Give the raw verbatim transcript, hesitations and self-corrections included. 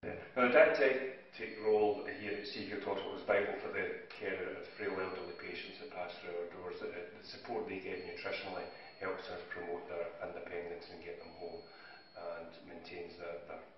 Now, the dietetic role here at Seafield Hospital is vital for the care of frail elderly patients that pass through our doors. The, the support they get nutritionally helps us promote their independence and get them home, and maintains their, their